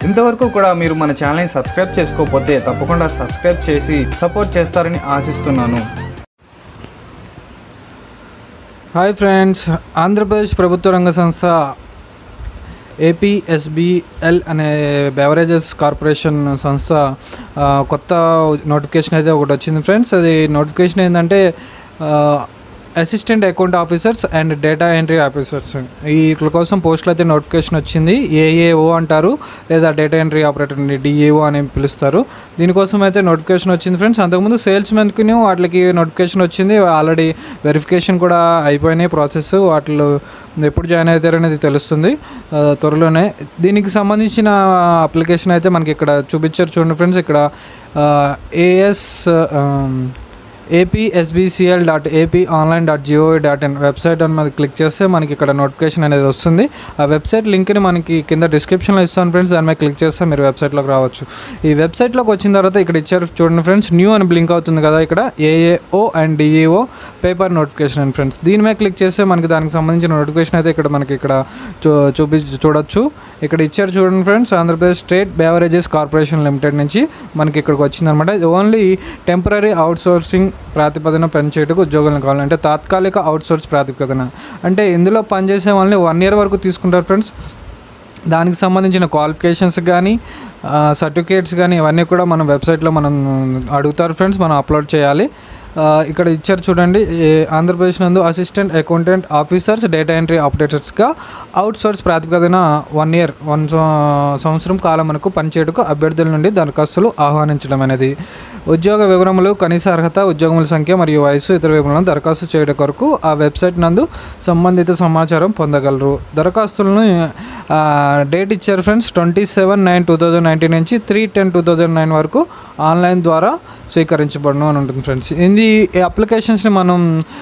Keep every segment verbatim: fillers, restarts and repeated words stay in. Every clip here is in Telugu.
ఇంతవరకు కూడా మీరు మన ఛానల్ని సబ్స్క్రైబ్ చేసుకోకపోతే తప్పకుండా సబ్స్క్రైబ్ చేసి సపోర్ట్ చేస్తారని ఆశిస్తున్నాను. హాయ్ ఫ్రెండ్స్, ఆంధ్రప్రదేశ్ ప్రభుత్వ రంగ సంస్థ ఏపీఎస్బిఎల్ అనే బెవరేజెస్ కార్పొరేషన్ సంస్థ కొత్త నోటిఫికేషన్ అయితే ఒకటి వచ్చింది ఫ్రెండ్స్. అది నోటిఫికేషన్ ఏంటంటే assistant account officers and data entry officers వీటి కోసం పోస్టులు అయితే నోటిఫికేషన్ వచ్చింది. ఏఏఓ అంటారు లేదా డేటా ఎంట్రీ ఆపరేటర్ని డిఏఓ అని పిలుస్తారు. దీనికోసం అయితే నోటిఫికేషన్ వచ్చింది ఫ్రెండ్స్. అంతకుముందు సేల్స్ మెన్కి వాటికి నోటిఫికేషన్ వచ్చింది. ఆల్రెడీ వెరిఫికేషన్ కూడా అయిపోయినాయి ప్రాసెస్. వాటిలో ఎప్పుడు జాయిన్ అవుతారు అనేది తెలుస్తుంది త్వరలోనే. దీనికి సంబంధించిన అప్లికేషన్ అయితే మనకి ఇక్కడ చూపించారు చూడండి ఫ్రెండ్స్. ఇక్కడ AS APSBCL dot AP online dot GOV dot in website అని మనకి క్లిక్ చేస్తే మనకి ఇక్కడ నోటిఫికేషన్ అనేది వస్తుంది. ఆ వెబ్సైట్ లింక్ని మనకి కింద డిస్క్రిప్షన్లో ఇస్తాను ఫ్రెండ్స్. దాని మీద క్లిక్ చేస్తే మీరు వెబ్సైట్లోకి రావచ్చు. ఈ వెబ్సైట్లోకి వచ్చిన తర్వాత ఇక్కడ ఇచ్చారు చూడండి ఫ్రెండ్స్, న్యూ అని బ్లింక్ అవుతుంది కదా. ఇక్కడ AAO and DEO paper notification అని ఫ్రెండ్స్. దీని మీద క్లిక్ చేస్తే మనకి దానికి సంబంధించిన నోటిఫికేషన్ అయితే ఇక్కడ మనకి ఇక్కడ చూ చూపి చూడొచ్చు. ఇక్కడ ఇచ్చారు చూడండి friends, Andhra Pradesh state beverages corporation limited నుంచి మనకి ఇక్కడికి వచ్చిందనమాట. ఇది ఓన్లీ టెంపరీ అవుట్సోర్సింగ్ ప్రాతిపదన పనిచేయటకు ఉద్యోగాలను కావాలంటే తాత్కాలిక అవుట్సోర్స్ ప్రాతిపదన అంటే ఇందులో పనిచేసే వాళ్ళని వన్ ఇయర్ వరకు తీసుకుంటారు ఫ్రెండ్స్. దానికి సంబంధించిన క్వాలిఫికేషన్స్ కానీ సర్టిఫికేట్స్ కానీ ఇవన్నీ కూడా మనం వెబ్సైట్లో మనం అడుగుతారు ఫ్రెండ్స్, మనం అప్లోడ్ చేయాలి. ఇక్కడ ఇచ్చారు చూడండి, ఆంధ్రప్రదేశ్ నందు assistant accountant officers data entry ఆపరేటర్స్గా out source ప్రాతిపదికన వన్ ఇయర్ వన్ సంవత్సరం కాలం మనకు పనిచేయటకు అభ్యర్థుల నుండి దరఖాస్తులు ఆహ్వానించడం అనేది. ఉద్యోగ వివరములు, కనీస అర్హత, ఉద్యోగముల సంఖ్య మరియు వయసు ఇతర వివరాలను దరఖాస్తు చేయడం కొరకు ఆ వెబ్సైట్ నందు సంబంధిత సమాచారం పొందగలరు. దరఖాస్తులను డేట్ ఇచ్చారు friends, twenty seven nine two thousand nineteen నుంచి three ten two thousand nine వరకు ఆన్లైన్ ద్వారా స్వీకరించబడను అని ఉంటుంది ఫ్రెండ్స్. ఇది అప్లికేషన్స్ని మనం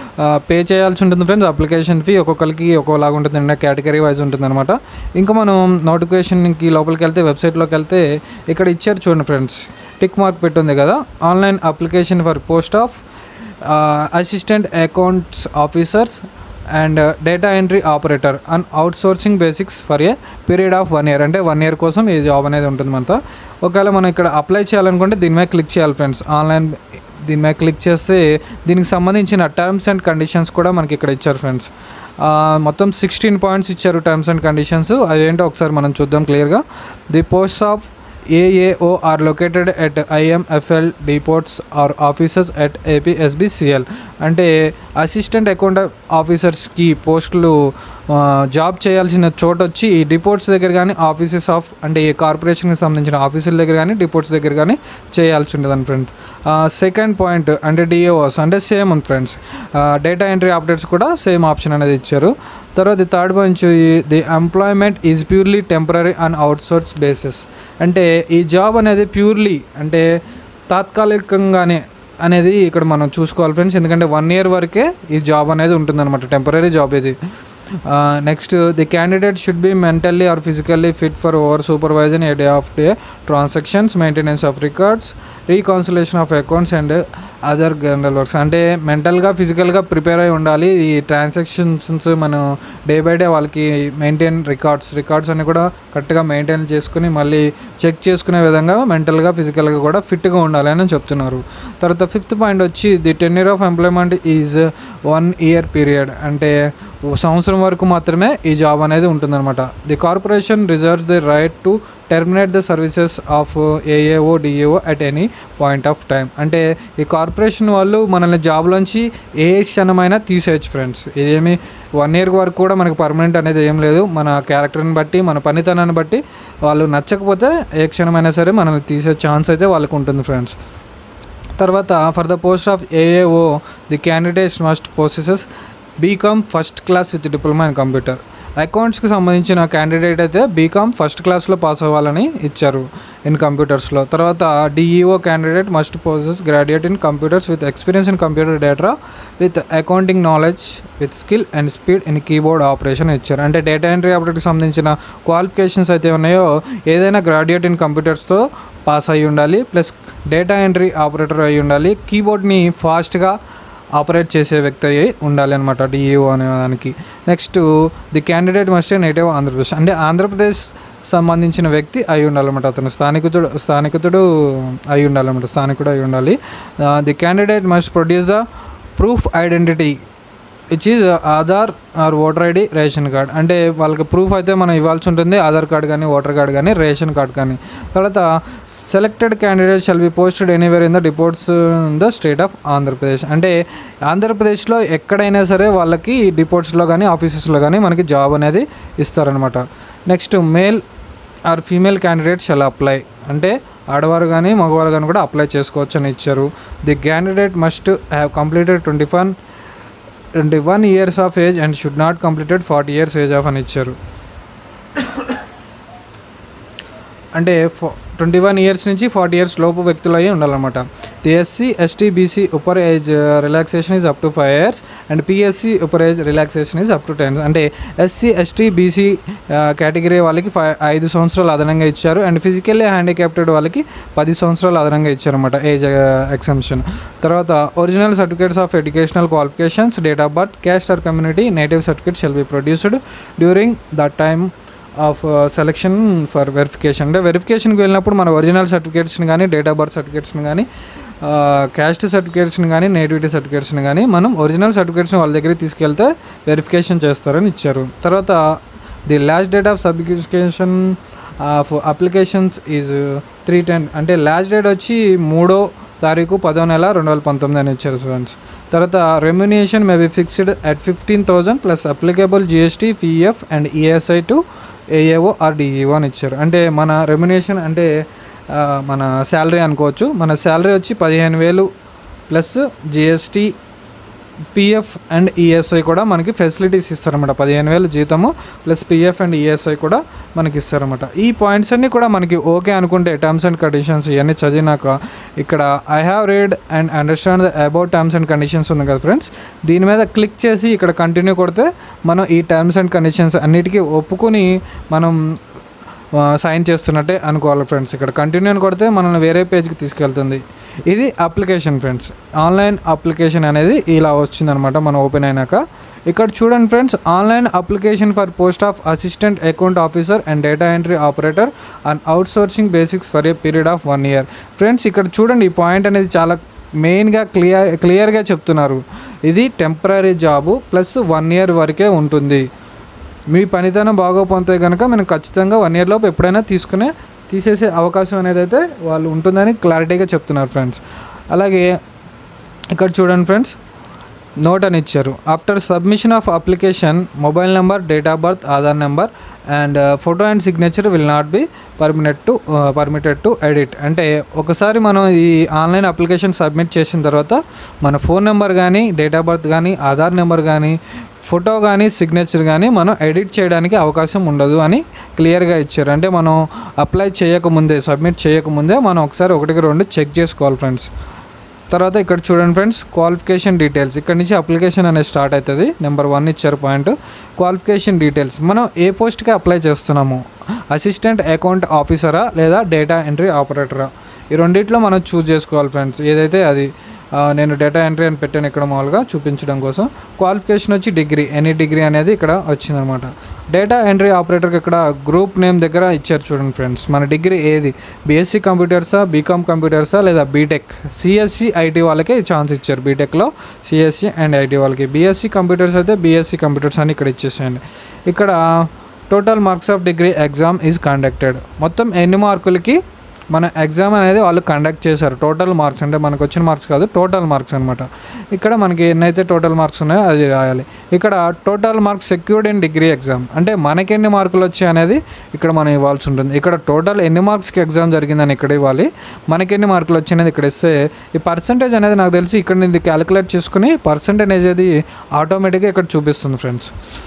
పే చేయాల్సి ఉంటుంది ఫ్రెండ్స్. అప్లికేషన్ ఫీ ఒక్కొక్కరికి ఒక్కోలాగా ఉంటుంది అండి, కేటగిరీ వైజ్ ఉంటుంది అనమాట. ఇంకా మనం నోటిఫికేషన్కి లోపలికి వెళ్తే వెబ్సైట్లోకి వెళ్తే ఇక్కడ ఇచ్చారు చూడండి ఫ్రెండ్స్, టిక్ మార్క్ పెట్టుంది కదా, online application for post of assistant accounts officers and data entry operator and outsourcing basics for a period of one year అంటే వన్ ఇయర్ కోసం ఈ జాబ్ అనేది ఉంటుంది మనతో. ఒకవేళ మనం ఇక్కడ అప్లై చేయాలనుకుంటే దీని మీద క్లిక్ చేయాలి ఫ్రెండ్స్. ఆన్లైన్ దీని మీద క్లిక్ చేస్తే దీనికి సంబంధించిన టర్మ్స్ అండ్ కండిషన్స్ కూడా మనకి ఇక్కడ ఇచ్చారు ఫ్రెండ్స్. మొత్తం సిక్స్టీన్ పాయింట్స్ ఇచ్చారు టర్మ్స్ అండ్ కండిషన్స్. అవేంటో ఒకసారి మనం చూద్దాం క్లియర్గా. The post of AAO are located at IMFL depots or officers at APSBCL అంటే అసిస్టెంట్ అకౌంట్ ఆఫీసర్స్కి పోస్టులు జాబ్ చేయాల్సిన చోటు వచ్చి ఈ డిపోర్ట్స్ దగ్గర కానీ ఆఫీసెస్ ఆఫ్ అంటే ఈ కార్పొరేషన్కి సంబంధించిన ఆఫీసుల దగ్గర కానీ డిపోర్ట్స్ దగ్గర కానీ చేయాల్సి ఉంటుంది ఫ్రెండ్స్. సెకండ్ పాయింట్ అంటే డిఏఓస్ అంటే సేమ్ ఉంది ఫ్రెండ్స్. డేటా ఎంట్రీ ఆపరేటర్స్ కూడా సేమ్ ఆప్షన్ అనేది ఇచ్చారు. తర్వాత the third point, the employment is purely temporary and outsource basis అంటే ఈ జాబ్ అనేది ప్యూర్లీ అంటే తాత్కాలికంగానే అనేది ఇక్కడ మనం చూసుకోవాలి ఫ్రెండ్స్. ఎందుకంటే వన్ ఇయర్ వరకే ఈ జాబ్ అనేది ఉంటుందన్నమాట, టెంపరీ జాబ్ ఇది. Next, the candidate should be mentally or physically fit for over supervision a day of day transactions, maintenance of records, reconciliation of accounts and other general works అంటే మెంటల్గా ఫిజికల్గా ప్రిపేర్ అయి ఉండాలి. ఈ ట్రాన్సాక్షన్స్ మనం డే బై డే వాళ్ళకి మెయింటైన్ రికార్డ్స్ రికార్డ్స్ అన్ని కూడా కరెక్ట్గా మెయింటైన్ చేసుకుని మళ్ళీ చెక్ చేసుకునే విధంగా మెంటల్గా ఫిజికల్గా కూడా ఫిట్గా ఉండాలి అని చెప్తున్నారు. తర్వాత ఫిఫ్త్ పాయింట్ వచ్చి, the tenure of employment is one year period అంటే సంవత్సరం వరకు మాత్రమే ఈ జాబ్ అనేది ఉంటుందన్నమాట. The corporation reserves the right to terminate the services of AAO DAO at any point of time అంటే ఈ కార్పొరేషన్ వాళ్ళు మనల్ని జాబ్లోంచి ఏ క్షణమైనా తీసేయచ్చు ఫ్రెండ్స్. ఇదేమి వన్ ఇయర్ వరకు కూడా మనకి పర్మనెంట్ అనేది ఏం లేదు. మన క్యారెక్టర్ని బట్టి మన పనితనాన్ని బట్టి వాళ్ళు నచ్చకపోతే ఏ క్షణమైనా సరే మనల్ని తీసే ఛాన్స్ అయితే వాళ్ళకు ఉంటుంది ఫ్రెండ్స్. తర్వాత for the post of AAO the candidates must possesses BCom first class with diploma in computer. అకౌంట్స్కి సంబంధించిన క్యాండిడేట్ అయితే బీకామ్ ఫస్ట్ క్లాస్లో పాస్ అవ్వాలని ఇచ్చారు ఇన్ కంప్యూటర్స్లో. తర్వాత DEO candidate must possess graduate in computers with experience in computer data with accounting knowledge with skill and speed in keyboard operation ఇచ్చారు. అంటే డేటా ఎంట్రీ ఆపరేటర్కి సంబంధించిన క్వాలిఫికేషన్స్ అయితే ఉన్నాయో ఏదైనా గ్రాడ్యుయేట్ ఇన్ కంప్యూటర్స్తో పాస్ అయ్యి ఉండాలి, ప్లస్ డేటా ఎంట్రీ ఆపరేటర్ అయ్యి ఉండాలి, కీబోర్డ్ని ఫాస్ట్గా ఆపరేట్ చేసే వ్యక్తి అయ్యి ఉండాలి అనమాట డిఈఓ అనే దానికి. Next the candidate must native Andhra Pradesh, అంటే ఆంధ్రప్రదేశ్ సంబంధించిన వ్యక్తి అయి ఉండాలన్నమాట. అతను స్థానికుడు స్థానికుడు అయి ఉండాలన్నమాట, స్థానికుడు అయి ఉండాలి. The candidate must produce the proof identity which is Aadhaar are voter ID, ration card. అంటే వాళ్ళకి ప్రూఫ్ అయితే మనం ఇవ్వాల్సి ఉంటుంది, ఆధార్ కార్డ్ కానీ ఓటర్ కార్డ్ కానీ రేషన్ కార్డ్ కానీ. తర్వాత selected candidate shall be posted anywhere in the డిపోర్ట్స్ in the state of Andhra Pradesh. అంటే ఆంధ్రప్రదేశ్లో ఎక్కడైనా సరే వాళ్ళకి డిపోర్ట్స్లో కానీ ఆఫీసెస్లో కానీ మనకి జాబ్ అనేది ఇస్తారనమాట. Next male or female candidate shall apply, అంటే ఆడవారు కానీ మగవారు కానీ కూడా అప్లై చేసుకోవచ్చు అని ఇచ్చారు. The candidate must have completed twenty one twenty one years of age and should not completed forty years age of అని ఇచ్చారు. అంటే ట్వంటీ వన్ ఇయర్స్ నుంచి ఫార్టీ ఇయర్స్ లోపు వ్యక్తులు అయ్యి ఉండాలన్నమాట. ది SC ST BC upper age relaxation is up to five years and PSC upper age relaxation is up to ten. అంటే ఎస్సీ ఎస్టీ బీసీ కేటగిరీ వాళ్ళకి ఫైవ్ ఐదు సంవత్సరాలు అదనంగా ఇచ్చారు అండ్ ఫిజికల్లీ హ్యాండిక్యాప్టెడ్ వాళ్ళకి పది సంవత్సరాలు అదనంగా ఇచ్చారన్నమాట ఏజ్ ఎగ్జంప్షన్. తర్వాత original certificates of educational qualifications, date of birth, caste or community native certificate shall be produced during the time of selection for verification. అంటే వెరిఫికేషన్కి వెళ్ళినప్పుడు మన ఒరిజినల్ సర్టిఫికేట్స్ని కానీ డేట్ ఆఫ్ బర్త్ సర్టిఫికేట్స్ని కానీ క్యాస్ట్ సర్టిఫికేట్స్ని కానీ నేటివిటీ సర్టిఫికేట్స్ని కానీ మనం ఒరిజినల్ సర్టిఫికేట్స్ని వాళ్ళ దగ్గరికి తీసుకెళ్తే వెరిఫికేషన్ చేస్తారని ఇచ్చారు. తర్వాత the last date of submission of applications is three ten, అంటే లాస్ట్ డేట్ వచ్చి మూడో తారీఖు పదో నెల రెండు వేల పంతొమ్మిది అని ఇచ్చారు స్టూడెంట్స్. తర్వాత remuneration may be fixed at fifteen thousand plus applicable GST, PF and ESI to AAO or DEO అని ఇచ్చారు. అంటే మన రెమ్యునేషన్ అంటే మన శాలరీ అనుకోవచ్చు. మన శాలరీ వచ్చి పదిహేను వేలు plus GST, PF and ESI కూడా మనకి ఫెసిలిటీస్ ఇస్తారన్నమాట. పదిహేను వేలు జీతము ప్లస్ పిఎఫ్ అండ్ ఈఎస్ఐ కూడా మనకి ఇస్తారన్నమాట. ఈ పాయింట్స్ అన్నీ కూడా మనకి ఓకే అనుకుంటే టర్మ్స్ అండ్ కండిషన్స్ ఇవన్నీ చదివినాక ఇక్కడ I have read and understand the about terms and conditions ఉంది కదా ఫ్రెండ్స్, దీని మీద క్లిక్ చేసి ఇక్కడ కంటిన్యూ కొడితే మనం ఈ టర్మ్స్ అండ్ కండిషన్స్ అన్నిటికీ ఒప్పుకొని మనం సైన్ చేస్తున్నట్టే అనుకోవాలి ఫ్రెండ్స్. ఇక్కడ కంటిన్యూ అని కొడితే మనల్ని వేరే పేజ్కి తీసుకెళ్తుంది. ఇది అప్లికేషన్ ఫ్రెండ్స్, ఆన్లైన్ అప్లికేషన్ అనేది ఇలా వచ్చిందనమాట మనం ఓపెన్ అయినాక. ఇక్కడ చూడండి friends, online application for post of assistant account officer and data entry operator and outsourcing basics for a period of one year. Friends ఇక్కడ చూడండి, ఈ పాయింట్ అనేది చాలా మెయిన్గా క్లియర్ క్లియర్గా చెప్తున్నారు. ఇది temporary job plus one year వరకే ఉంటుంది. మీ పనితనం బాగోపోతే కనుక మనం ఖచ్చితంగా వన్ ఇయర్ లోపు ఎప్పుడైనా తీసుకునే తీసేసే అవకాశం అనేది అయితే వాళ్ళు ఉంటుందని క్లారిటీగా చెప్తున్నారు ఫ్రెండ్స్. అలాగే ఇక్కడ చూడండి ఫ్రెండ్స్, నోట్ అని ఇచ్చారు. After submission of application mobile number, date of birth, Aadhaar number and photo and signature will not be permitted to permitted to edit. అంటే ఒకసారి మనం ఈ ఆన్లైన్ అప్లికేషన్ సబ్మిట్ చేసిన తర్వాత మన ఫోన్ నెంబర్ కానీ డేట్ ఆఫ్ బర్త్ కానీ ఆధార్ నెంబర్ కానీ ఫోటో కానీ సిగ్నేచర్ కానీ మనం ఎడిట్ చేయడానికి అవకాశం ఉండదు అని క్లియర్గా ఇచ్చారు. అంటే మనం అప్లై చేయకముందే సబ్మిట్ చేయకముందే మనం ఒకసారి ఒకటికి రెండు చెక్ చేసుకోవాలి ఫ్రెండ్స్. తర్వాత ఇక్కడ చూడండి ఫ్రెండ్స్, క్వాలిఫికేషన్ డీటెయిల్స్. ఇక్కడ నుంచి అప్లికేషన్ అనేది స్టార్ట్ అవుతుంది. నెంబర్ వన్ ఇచ్చారు పాయింట్, క్వాలిఫికేషన్ డీటెయిల్స్. మనం ఏ పోస్ట్కి అప్లై చేస్తున్నాము, అసిస్టెంట్ అకౌంట్ ఆఫీసరా లేదా డేటా ఎంట్రీ ఆపరేటరా, ఈ రెండిట్లో మనం చూస్ చేసుకోవాలి ఫ్రెండ్స్. ఏదైతే అది నేను డేటా ఎంట్రీ అని పెట్టాను ఇక్కడ మామూలుగా చూపించడం కోసం. క్వాలిఫికేషన్ వచ్చి డిగ్రీ, ఎనీ డిగ్రీ అనేది ఇక్కడ వచ్చిందనమాట. డేటా ఎంట్రీ ఆపరేటర్కి ఇక్కడ గ్రూప్ నేమ్ దగ్గర ఇచ్చారు చూడండి ఫ్రెండ్స్, మన డిగ్రీ ఏది, బీఎస్సీ కంప్యూటర్సా, బీకామ్ కంప్యూటర్సా లేదా బీటెక్. సిఎస్సి ఐటీ వాళ్ళకి ఛాన్స్ ఇచ్చారు, బీటెక్లో సిఎస్సి అండ్ ఐటీ వాళ్ళకి. బీఎస్సీ కంప్యూటర్స్ అయితే బీఎస్సీ కంప్యూటర్స్ అని ఇక్కడ ఇచ్చేసేయండి. ఇక్కడ total marks of degree exam is conducted. మొత్తం ఎన్ని మార్కులకి మన ఎగ్జామ్ అనేది వాళ్ళు కండక్ట్ చేశారు. టోటల్ మార్క్స్ అంటే మనకు వచ్చిన మార్క్స్ కాదు, టోటల్ మార్క్స్ అనమాట. ఇక్కడ మనకి ఎన్నైతే టోటల్ మార్క్స్ ఉన్నాయో అది రాయాలి. ఇక్కడ total marks secured in degree exam, అంటే మనకి ఎన్ని మార్కులు వచ్చాయి అనేది ఇక్కడ మనం ఇవ్వాల్సి ఉంటుంది. ఇక్కడ టోటల్ ఎన్ని మార్క్స్కి ఎగ్జామ్ జరిగిందని ఇక్కడ ఇవ్వాలి, మనకి ఎన్ని మార్కులు వచ్చాయనేది ఇక్కడ ఇస్తే ఈ పర్సంటేజ్ అనేది నాకు తెలిసి ఇక్కడ నేను క్యాలిక్యులేట్ చేసుకుని పర్సంటేజ్ అది ఆటోమేటిక్గా ఇక్కడ చూపిస్తుంది ఫ్రెండ్స్.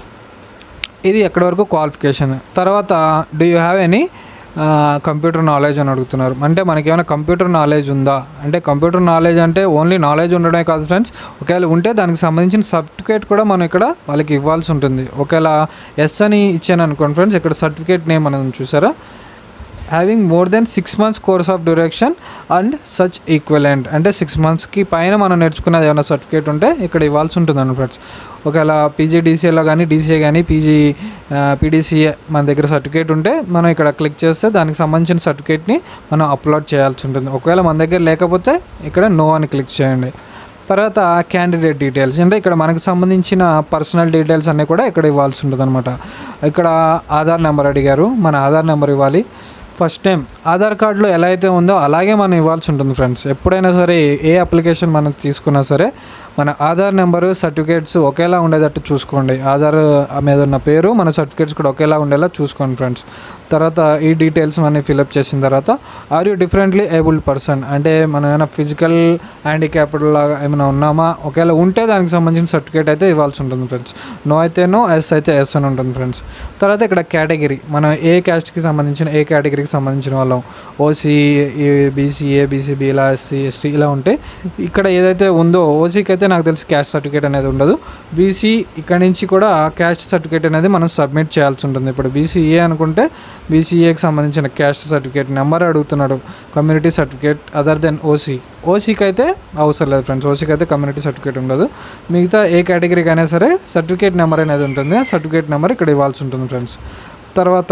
ఇది ఎక్కడి వరకు క్వాలిఫికేషన్. తర్వాత do you have any computer knowledge అని అడుగుతున్నారు. అంటే మనకి ఏమైనా కంప్యూటర్ నాలెడ్జ్ ఉందా అంటే, కంప్యూటర్ నాలెడ్జ్ అంటే ఓన్లీ నాలెడ్జ్ ఉండడమే కాదు ఫ్రెండ్స్, ఒకవేళ ఉంటే దానికి సంబంధించిన సర్టిఫికేట్ కూడా మనం ఇక్కడ వాళ్ళకి ఇవ్వాల్సి ఉంటుంది. ఒకవేళ ఎస్ అని ఇచ్చాను అనుకోండి ఫ్రెండ్స్, ఇక్కడ సర్టిఫికేట్ నేమ్ అనేది చూసారా, having more than six months course of duration and such equivalent. అంటే సిక్స్ మంత్స్కి పైన మనం నేర్చుకున్నది ఏమైనా సర్టిఫికేట్ ఉంటే ఇక్కడ ఇవ్వాల్సి ఉంటుంది అన్న ఫ్రెండ్స్. ఒకవేళ పీజీ డీసీఏలో కానీ డీసీఏ కానీ పీజీ పీడీసీఏ మన దగ్గర సర్టిఫికేట్ ఉంటే మనం ఇక్కడ క్లిక్ చేస్తే దానికి సంబంధించిన సర్టిఫికేట్ని మనం అప్లోడ్ చేయాల్సి ఉంటుంది. ఒకవేళ మన దగ్గర లేకపోతే ఇక్కడ నో అని క్లిక్ చేయండి. తర్వాత క్యాండిడేట్ డీటెయిల్స్, అంటే ఇక్కడ మనకు సంబంధించిన పర్సనల్ డీటెయిల్స్ అన్నీ కూడా ఇక్కడ ఇవ్వాల్సి ఉంటుంది అనమాట. ఇక్కడ ఆధార్ నెంబర్ అడిగారు, మన ఆధార్ నెంబర్ ఇవ్వాలి. ఫస్ట్ టైం ఆధార్ కార్డులో ఎలా అయితే ఉందో అలాగే మనం ఇవ్వాల్సి ఉంటుంది ఫ్రెండ్స్. ఎప్పుడైనా సరే ఏ అప్లికేషన్ మనం తీసుకున్నా సరే మన ఆధార్ నెంబరు సర్టిఫికేట్స్ ఒకేలా ఉండేటట్టు చూసుకోండి. ఆధార్ మీద ఉన్న పేరు మన సర్టిఫికేట్స్ కూడా ఒకేలా ఉండేలా చూసుకోండి ఫ్రెండ్స్. తర్వాత ఈ డీటెయిల్స్ మనం ఫిలప్ చేసిన తర్వాత are you differently abled person, అంటే మనం ఏమైనా ఫిజికల్ హ్యాండిక్యాప్డ్ లాగా ఏమైనా ఉన్నామా, ఒకవేళ ఉంటే దానికి సంబంధించిన సర్టిఫికేట్ అయితే ఇవ్వాల్సి ఉంటుంది ఫ్రెండ్స్. నో అయితే నో, ఎస్ అయితే ఎస్ అని ఉంటుంది ఫ్రెండ్స్. తర్వాత ఇక్కడ కేటగిరీ, మనం ఏ క్యాస్ట్కి సంబంధించిన ఏ కేటగిరీకి సంబంధించిన వాళ్ళం, ఓసీ, బీసీ, ఏబీసీబీ ఇలా, ఎస్సీ, ఎస్టీ ఇలా ఉంటే ఇక్కడ ఏదైతే ఉందో ఓసీకి అయితే నాకు తెలిసి క్యాస్ట్ సర్టిఫికేట్ అనేది ఉండదు. బీసీ ఇక్కడ నుంచి కూడా క్యాస్ట్ సర్టిఫికేట్ అనేది మనం సబ్మిట్ చేయాల్సి ఉంటుంది. ఇప్పుడు బీసీఏ అనుకుంటే బీసీఏకి సంబంధించిన క్యాస్ట్ సర్టిఫికేట్ నెంబర్ అడుగుతున్నాడు, community certificate other than OC. ఓసీకి అయితే అవసరం లేదు ఫ్రెండ్స్, ఓసీకి అయితే కమ్యూనిటీ సర్టిఫికేట్ ఉండదు. మిగతా ఏ కేటగిరీకి అయినా సరే సర్టిఫికేట్ నెంబర్ అనేది ఉంటుంది, సర్టిఫికేట్ నెంబర్ ఇక్కడ ఇవ్వాల్సి ఉంటుంది ఫ్రెండ్స్. తర్వాత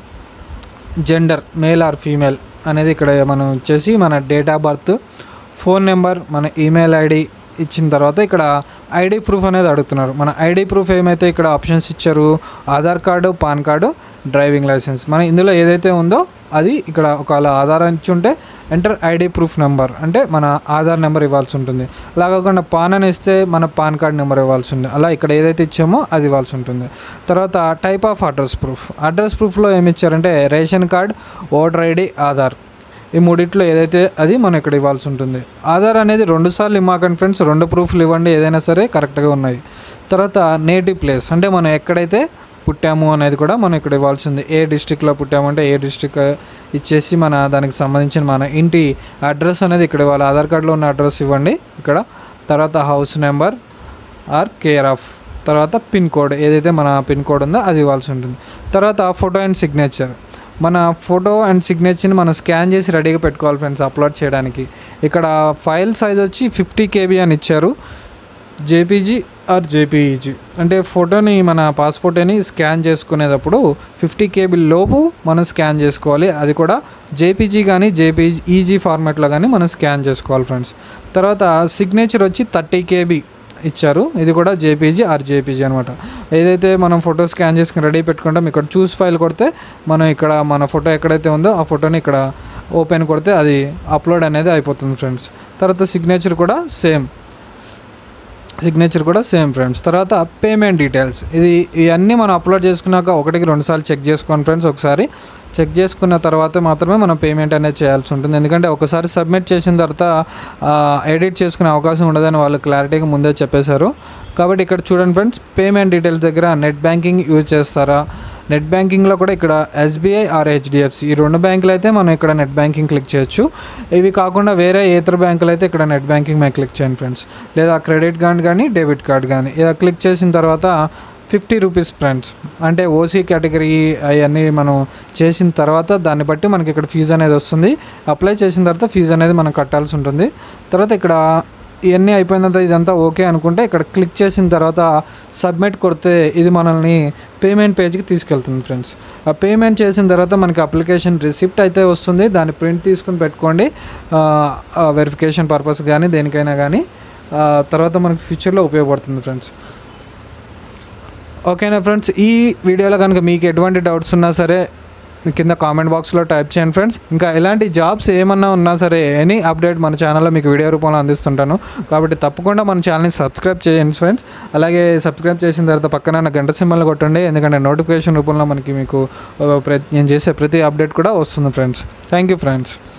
జెండర్ మేల్ ఆర్ ఫీమేల్ అనేది ఇక్కడ మనం వచ్చేసి మన date of birth, phone number, మన ఈమెయిల్ ఐడి ఇచ్చిన తర్వాత ఇక్కడ ఐడి ప్రూఫ్ అనేది అడుగుతున్నారు. మన ఐడి ప్రూఫ్ ఏమైతే ఇక్కడ ఆప్షన్స్ ఇచ్చారు, Aadhaar card, PAN card, driving licence, మన ఇందులో ఏదైతే ఉందో అది ఇక్కడ ఒకవేళ ఆధార్ ఇచ్చి ఉంటే ఎంటర్ ఐడి ప్రూఫ్ నెంబర్ అంటే మన ఆధార్ నెంబర్ ఇవ్వాల్సి ఉంటుంది. అలా కాకుండా పాన్ అని ఇస్తే మన పాన్ కార్డ్ నెంబర్ ఇవ్వాల్సి ఉంటుంది. అలా ఇక్కడ ఏదైతే ఇచ్చామో అది ఇవ్వాల్సి ఉంటుంది. తర్వాత type of address proof, address ప్రూఫ్లో ఏమి ఇచ్చారంటే ration card, voter ID, Aadhaar, ఈ మూడిట్లో ఏదైతే అది మనం ఇక్కడ ఇవ్వాల్సి ఉంటుంది. ఆధార్ అనేది రెండు సార్లు ఇవ్వకండి ఫ్రెండ్స్, రెండు ప్రూఫ్లు ఇవ్వండి ఏదైనా సరే కరెక్ట్గా ఉన్నాయి. తర్వాత నేటివ్ ప్లేస్, అంటే మనం ఎక్కడైతే పుట్టాము అనేది కూడా మనం ఇక్కడ ఇవ్వాల్సింది. ఏ డిస్ట్రిక్ట్లో పుట్టామంటే ఏ డిస్ట్రిక్ట్ ఇచ్చేసి మన దానికి సంబంధించిన మన ఇంటి అడ్రస్ అనేది ఇక్కడ ఇవ్వాలి. ఆధార్ కార్డులో ఉన్న అడ్రస్ ఇవ్వండి ఇక్కడ. తర్వాత house number or care of, తర్వాత పిన్ కోడ్, ఏదైతే మన పిన్ కోడ్ ఉందో అది ఇవ్వాల్సి ఉంటుంది. తర్వాత ఫోటో అండ్ సిగ్నేచర్, మన ఫోటో అండ్ సిగ్నేచర్ని మనం స్కాన్ చేసి రెడీగా పెట్టుకోవాలి ఫ్రెండ్స్ అప్లోడ్ చేయడానికి. ఇక్కడ ఫైల్ సైజ్ వచ్చి ఫిఫ్టీ కేబీ అని ఇచ్చారు, జేపీజీ ఆర్ జేపీఈజీ, అంటే ఫోటోని మన పాస్పోర్ట్ని స్కాన్ చేసుకునేటప్పుడు ఫిఫ్టీ కేబీ లోపు మనం స్కాన్ చేసుకోవాలి. అది కూడా జేపీజీ కానీ జేపీజీ ఈజీ ఫార్మాట్లో కానీ మనం స్కాన్ చేసుకోవాలి ఫ్రెండ్స్. తర్వాత సిగ్నేచర్ వచ్చి థర్టీ కేబీ ఇచ్చారు, ఇది కూడా జేపీజీ ఆర్ జేపీజీ అనమాట. ఏదైతే మనం ఫోటో స్కాన్ చేసుకుని రెడీ పెట్టుకుంటాం, ఇక్కడ చూస్ ఫైల్ కొడితే మనం ఇక్కడ మన ఫోటో ఎక్కడైతే ఉందో ఆ ఫోటోని ఇక్కడ ఓపెన్ కొడితే అది అప్లోడ్ అనేది అయిపోతుంది ఫ్రెండ్స్. తర్వాత సిగ్నేచర్ కూడా సేమ్, సిగ్నేచర్ కూడా సేమ్ ఫ్రెండ్స్. తర్వాత పేమెంట్ డీటెయిల్స్, ఇది ఇవన్నీ మనం అప్లోడ్ చేసుకున్నాక ఒకటికి రెండు సార్లు చెక్ చేసుకోండి ఫ్రెండ్స్. ఒకసారి చెక్ చేసుకున్న తర్వాత మాత్రమే మనం పేమెంట్ అనేది చేయాల్సి ఉంటుంది. ఎందుకంటే ఒకసారి సబ్మిట్ చేసిన తర్వాత ఎడిట్ చేసుకునే అవకాశం ఉండదని వాళ్ళు క్లారిటీగా ముందే చెప్పేశారు. కాబట్టి ఇక్కడ చూడండి ఫ్రెండ్స్, పేమెంట్ డీటెయిల్స్ దగ్గర నెట్ బ్యాంకింగ్ యూజ్ చేస్తారా, నెట్ బ్యాంకింగ్లో కూడా ఇక్కడ ఎస్బీఐ ఆర్ హెచ్డిఎఫ్సి ఈ రెండు బ్యాంకులు అయితే మనం ఇక్కడ నెట్ బ్యాంకింగ్ క్లిక్ చేయొచ్చు. ఇవి కాకుండా వేరే ఇతర బ్యాంకులు అయితే ఇక్కడ నెట్ బ్యాంకింగ్ మేము క్లిక్ చేయండి ఫ్రెండ్స్. లేదా క్రెడిట్ కార్డ్ కానీ డెబిట్ కార్డ్ కానీ ఇలా క్లిక్ చేసిన తర్వాత ఫిఫ్టీ రూపీస్ ఫ్రెండ్స్, అంటే ఓసీ కేటగిరీ అవన్నీ మనం చేసిన తర్వాత దాన్ని బట్టి మనకి ఇక్కడ ఫీజు అనేది వస్తుంది. అప్లై చేసిన తర్వాత ఫీజు అనేది మనం కట్టాల్సి ఉంటుంది. తర్వాత ఇక్కడ ఇవన్నీ అయిపోయిన తర్వాత ఇదంతా ఓకే అనుకుంటే ఇక్కడ క్లిక్ చేసిన తర్వాత సబ్మిట్ కొడితే ఇది మనల్ని పేమెంట్ పేజ్కి తీసుకెళ్తుంది ఫ్రెండ్స్. ఆ పేమెంట్ చేసిన తర్వాత మనకి అప్లికేషన్ రిసిప్ట్ అయితే వస్తుంది, దాన్ని ప్రింట్ తీసుకుని పెట్టుకోండి వెరిఫికేషన్ పర్పస్ కానీ దేనికైనా కానీ. తర్వాత మనకి ఫ్యూచర్లో ఉపయోగపడుతుంది ఫ్రెండ్స్. ఓకేనా ఫ్రెండ్స్, ఈ వీడియోలో కనుక మీకు ఎటువంటి డౌట్స్ ఉన్నా సరే కింద కామెంట్ బాక్స్లో టైప్ చేయండి ఫ్రెండ్స్. ఇంకా ఎలాంటి జాబ్స్ ఏమన్నా ఉన్నా సరే ఎనీ అప్డేట్ మన ఛానల్లో మీకు వీడియో రూపంలో అందిస్తుంటాను. కాబట్టి తప్పకుండా మన ఛానల్ని సబ్స్క్రైబ్ చేయండి ఫ్రెండ్స్. అలాగే సబ్స్క్రైబ్ చేసిన తర్వాత పక్కన గంట సింబల్ కొట్టండి, ఎందుకంటే నోటిఫికేషన్ రూపంలో మనకి మీకు నేను చేసే ప్రతి అప్డేట్ కూడా వస్తుంది ఫ్రెండ్స్. Thank you friends.